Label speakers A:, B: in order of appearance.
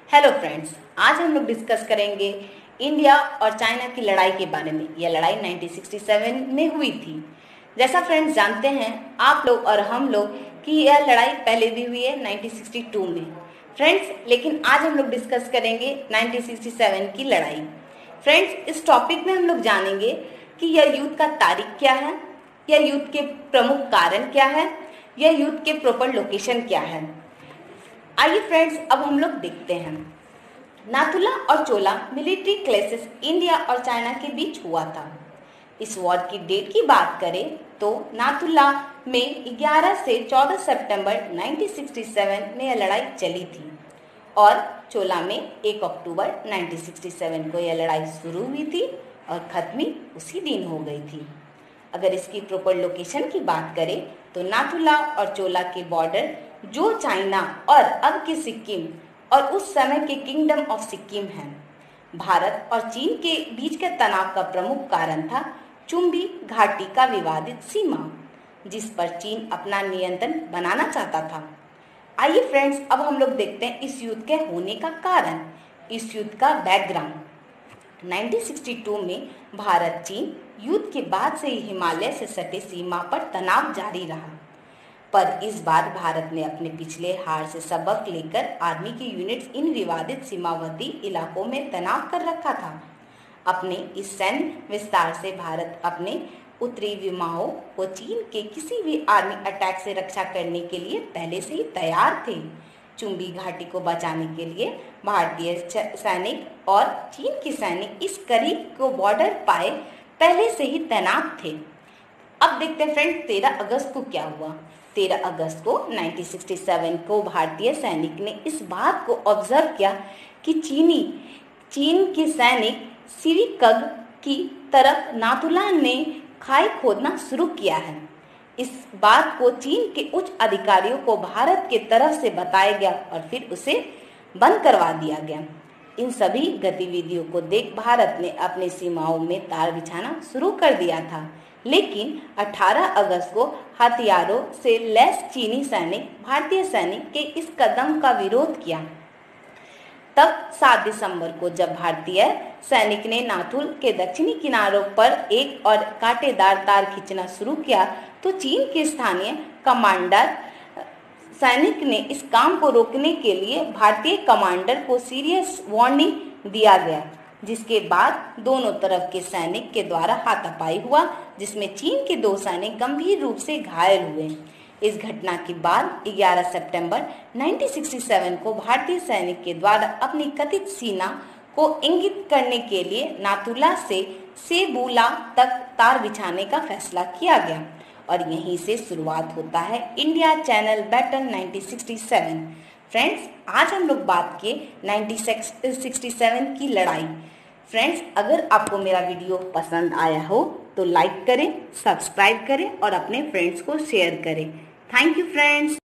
A: Hello friends, आज हम लोग डिस्कस करेंगे इंडिया और चाइना की लड़ाई के बारे में। यह लड़ाई 1967 में हुई थी। जैसा फ्रेंड्स जानते हैं आप लोग और हम लोग कि यह लड़ाई पहले भी हुई है 1962 में फ्रेंड्स, लेकिन आज हम लोग डिस्कस करेंगे 1967 की लड़ाई। फ्रेंड्स, इस टॉपिक में हम लोग जानेंगे कि यह युद्ध का तारीख क्या है, यह युद्ध के प्रमुख कारण क्या है, यह युद्ध के प्रॉपर लोकेशन क्या है। आइए फ्रेंड्स, अब हम लोग देखते हैं। नाथुला और चोला मिलिट्री क्लैशेस इंडिया और चाइना के बीच हुआ था। इस वॉर की डेट की बात करें तो नाथुला में 11 से 14 सितंबर 1967 में यह लड़ाई चली थी और चोला में 1 अक्टूबर 1967 को यह लड़ाई शुरू हुई थी और खत्म उसी दिन हो गई थी। अगर इसकी प्रॉपर लोकेशन की बात करें तो नाथुला और चोला के बॉर्डर जो चाइना और अब के सिक्किम और उस समय के किंगडम ऑफ सिक्किम है। भारत और चीन के बीच के तनाव का प्रमुख कारण था चुम्बी घाटी का विवादित सीमा, जिस पर चीन अपना नियंत्रण बनाना चाहता था। आइए फ्रेंड्स, अब हम लोग देखते हैं इस युद्ध के होने का कारण, इस युद्ध का बैकग्राउंड। 1962 में भारत चीन युद्ध के बाद से ही हिमालय से सटे सीमा पर तनाव जारी रहा, पर इस बार भारत ने अपने पिछले हार से सबक लेकर आर्मी के यूनिट्स इन विवादित सीमावर्ती इलाकों में तैनात कर रखा था। अपने इस सैन्य विस्तार से भारत अपने उत्तरी विमाओं को चीन के किसी भी आर्मी अटैक से रक्षा करने के लिए पहले से ही तैयार थे। चुम्बी घाटी को बचाने के लिए भारतीय सैनिक और चीन के सैनिक इस करीब को बॉर्डर पाए पहले से ही तैनात थे। अब देखते हैं फ्रेंड, 13 अगस्त को क्या हुआ। 13 अगस्त को 1967 को भारतीय सैनिक ने इस बात को ऑब्जर्व किया कि चीन के सैनिक सिरिकग की तरफ नाथुला ने खाई खोदना शुरू किया है। इस बात को चीन के उच्च अधिकारियों को भारत के तरफ से बताया गया और फिर उसे बंद करवा दिया गया। इन सभी गतिविधियों को देख भारत ने अपनी सीमाओं में तार बिछाना शुरू कर दिया था, लेकिन 18 अगस्त को हथियारों से लैस चीनी सैनिक भारतीय सैनिक के इस कदम का विरोध किया। तब 7 दिसंबर को जब भारतीय सैनिक ने नाथुल के दक्षिणी किनारों पर एक और कांटेदार तार खींचना शुरू किया तो चीन के स्थानीय कमांडर सैनिक ने इस काम को रोकने के लिए भारतीय कमांडर को सीरियस वार्निंग दिया गया, जिसके बाद दोनों तरफ के सैनिक के द्वारा हाथापाई हुआ, जिसमें चीन के 2 सैनिक गंभीर रूप से घायल हुए। इस घटना के बाद 11 सितंबर 1967 को भारतीय सैनिक के द्वारा अपनी कथित सेना को इंगित करने के लिए नाथुला से सेबुला तक तार बिछाने का फैसला किया गया और यहीं से शुरुआत होता है इंडिया चैनल बैटल 1967। फ्रेंड्स, आज हम लोग बात किए 1967 की लड़ाई। फ्रेंड्स, अगर आपको मेरा वीडियो पसंद आया हो तो लाइक करें, सब्सक्राइब करें और अपने फ्रेंड्स को शेयर करें। Thank you friends.